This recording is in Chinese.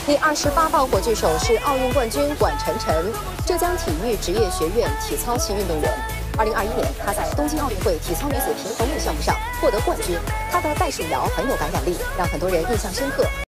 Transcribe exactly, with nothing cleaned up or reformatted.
第二十八号火炬手是奥运冠军管晨晨，浙江体育职业学院体操系运动员。二零二一年，她在东京奥运会体操女子平衡木项目上获得冠军。她的袋鼠摇很有感染力，让很多人印象深刻。